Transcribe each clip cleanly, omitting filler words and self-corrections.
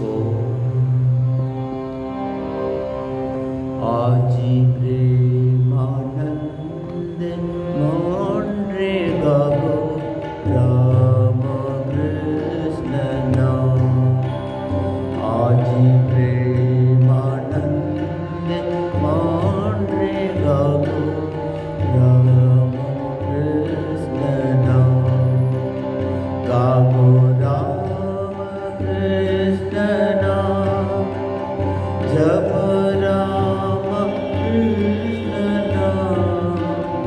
आजी प्रेमानंद मोंड्रे गावो राम कृष्ण नाम। आजी प्रेमानंद मोंड्रे गावो राम कृष्ण नाम। गावो राम कृष्ण नाम जप राम कृष्ण नाम।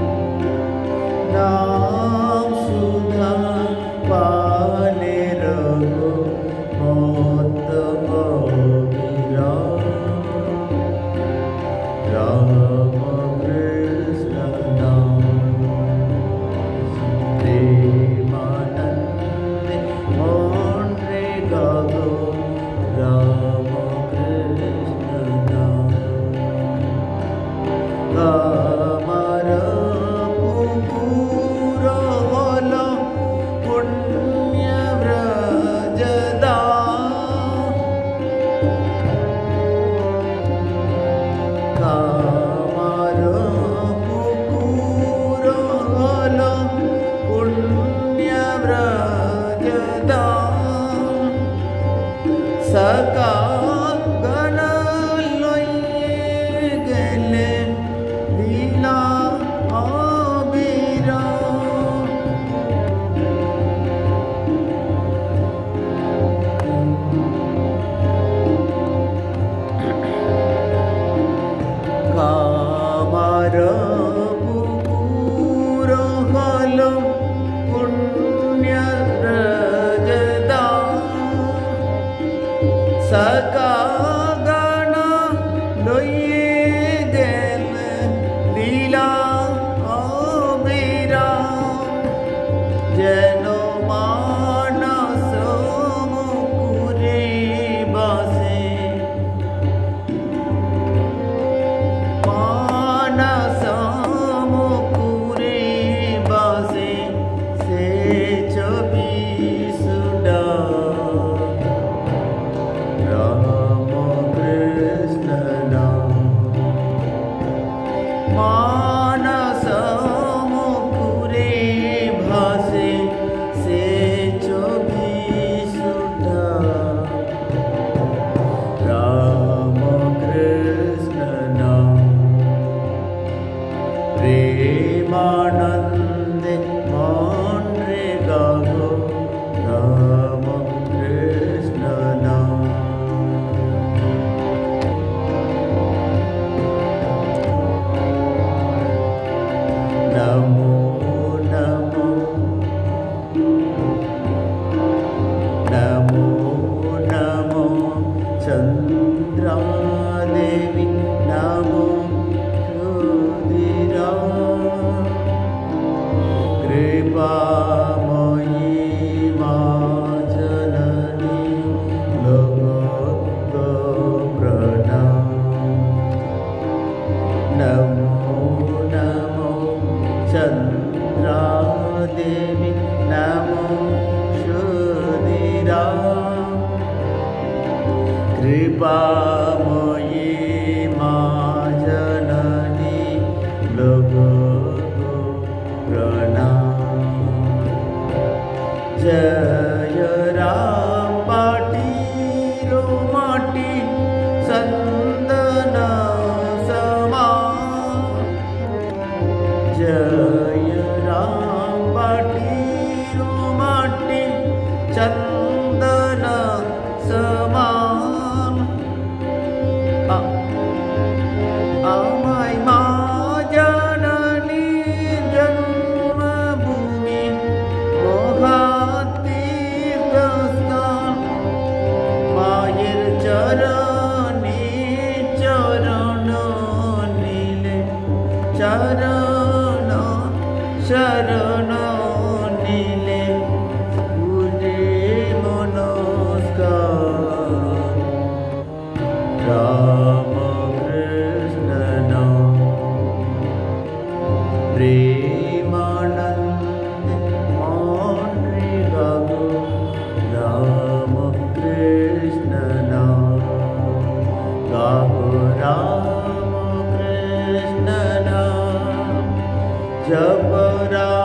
नाम सुधा पाने रहो मौत अविराम। राम कृष्ण नाम प्रेमानंद मोंड्रे गावो राम कृष्ण नाम। कामर पुकुर वल पुण्य व्रजदा। कामर पुकुर वल पुण्य व्रजदा। सका गण लइए गेले लीला अविराम। कामर पुकुर वल पुण्य व्रजदा। सका गण लइए गेले लीला अविराम। जेन मानस मुकुरे बसे। मानस मुकुरे बसे से छवि सुडा। राम कृष्ण नाम मानस मुकुरे भासे से छवि सुडा। राम कृष्ण नाम प्रेमानंद मोंड्रे गावो राम कृष्ण नाम। नमो नमो नमो नमो चंद्रा देवी नमो रुधिरा। कृपामयी मां जननी लोक प्रणाम। नमो नमो चंद्रा देवी नमो शुधिरा। कृपामयी मां जननी लोक प्रणाम। जय राम पाटीरो माटी संदन समान। जय राम पाटीरो माटी चंदन जब